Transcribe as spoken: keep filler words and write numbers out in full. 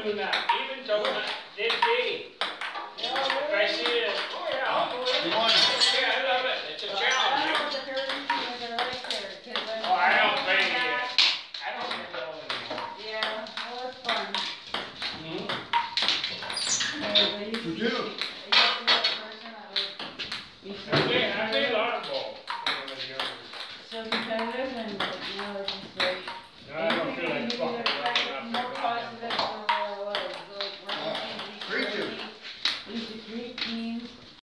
doing that. Even doing that. Did be. If I see it, oh yeah, I'll go in. Yeah, I love it. It's a challenge. I don't know what the Fairview team is like there, kids. Oh, I don't play it yet. I don't play it anymore. Yeah, well, it's fun. Mm-hmm. Hey, You do?